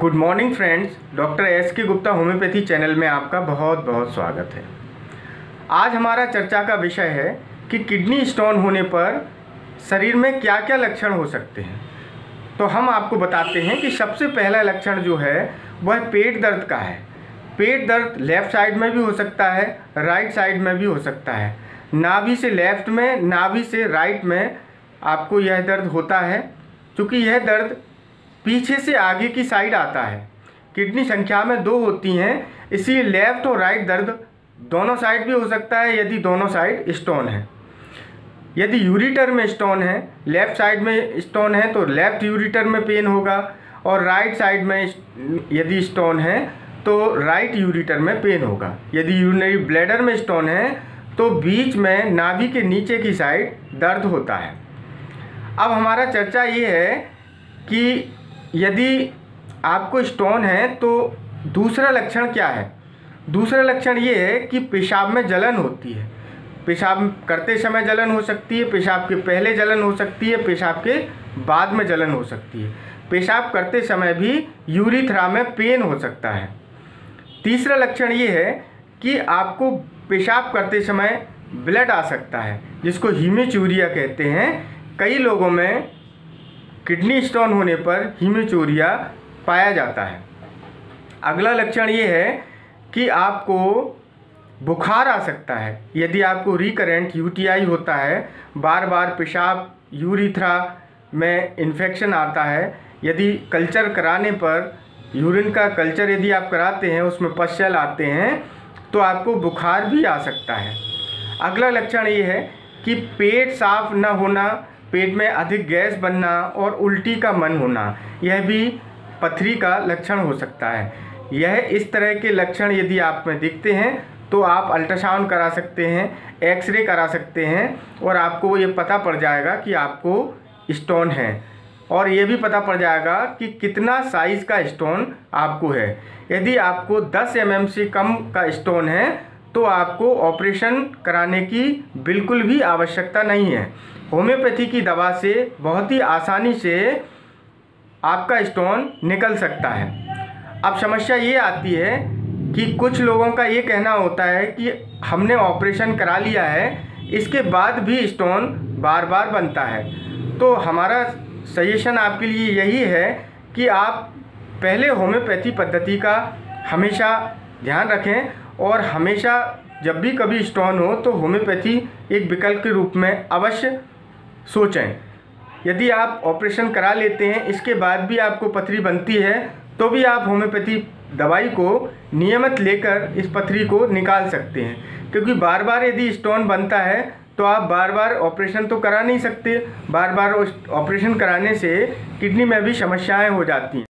Good morning friends, doctor S K Gupta homeopathy channel में आपका बहुत बहुत स्वागत है। आज हमारा चर्चा का विषय है कि किडनी स्टोन होने पर शरीर में क्या क्या लक्षण हो सकते हैं। तो हम आपको बताते हैं कि सबसे पहला लक्षण जो है वह पेट दर्द का है। पेट दर्द लेफ़्ट साइड में भी हो सकता है, राइट साइड में भी हो सकता है। नाभि से लेफ़्ट में, नाभि से राइट में आपको यह दर्द होता है। चूँकि यह दर्द पीछे से आगे की साइड आता है। किडनी संख्या में 2 होती हैं, इसलिए लेफ़्ट और राइट दर्द दोनों साइड भी हो सकता है यदि दोनों साइड स्टोन है। यदि यूरिटर में स्टोन है, लेफ़्ट साइड में स्टोन है तो लेफ़्ट यूरिटर में पेन होगा, और राइट साइड में यदि स्टोन है तो राइट यूरिटर में पेन होगा। यदि यूरिनरी ब्लैडर में स्टोन है तो बीच में नाभि के नीचे की साइड दर्द होता है। अब हमारा चर्चा ये है कि यदि आपको स्टोन है तो दूसरा लक्षण क्या है। दूसरा लक्षण ये है कि पेशाब में जलन होती है। पेशाब करते समय जलन हो सकती है, पेशाब के पहले जलन हो सकती है, पेशाब के बाद में जलन हो सकती है। पेशाब करते समय भी यूरिथ्रा में पेन हो सकता है। तीसरा लक्षण ये है कि आपको पेशाब करते समय ब्लड आ सकता है, जिसको हीमेचूरिया कहते हैं। कई लोगों में किडनी स्टोन होने पर हीमेचूरिया पाया जाता है। अगला लक्षण ये है कि आपको बुखार आ सकता है। यदि आपको रिकरेंट यूटीआई होता है, बार बार पेशाब यूरिथ्रा में इन्फेक्शन आता है, यदि कल्चर कराने पर यूरिन का कल्चर यदि आप कराते हैं उसमें पस्चल आते हैं तो आपको बुखार भी आ सकता है। अगला लक्षण ये है कि पेट साफ न होना, पेट में अधिक गैस बनना और उल्टी का मन होना, यह भी पथरी का लक्षण हो सकता है। यह इस तरह के लक्षण यदि आप में दिखते हैं तो आप अल्ट्रासाउंड करा सकते हैं, एक्सरे करा सकते हैं, और आपको ये पता पड़ जाएगा कि आपको स्टोन है, और ये भी पता पड़ जाएगा कि कितना साइज़ का स्टोन आपको है। यदि आपको 10 mm से कम का स्टोन है तो आपको ऑपरेशन कराने की बिल्कुल भी आवश्यकता नहीं है। होम्योपैथी की दवा से बहुत ही आसानी से आपका स्टोन निकल सकता है। अब समस्या ये आती है कि कुछ लोगों का ये कहना होता है कि हमने ऑपरेशन करा लिया है, इसके बाद भी स्टोन बार बार बनता है। तो हमारा सजेशन आपके लिए यही है कि आप पहले होम्योपैथी पद्धति का हमेशा ध्यान रखें, और हमेशा जब भी कभी स्टोन हो तो होम्योपैथी एक विकल्प के रूप में अवश्य सोचें। यदि आप ऑपरेशन करा लेते हैं, इसके बाद भी आपको पथरी बनती है, तो भी आप होम्योपैथी दवाई को नियमित लेकर इस पथरी को निकाल सकते हैं। क्योंकि बार बार यदि स्टोन बनता है तो आप बार बार ऑपरेशन तो करा नहीं सकते। बार बार ऑपरेशन कराने से किडनी में भी समस्याएं हो जाती हैं।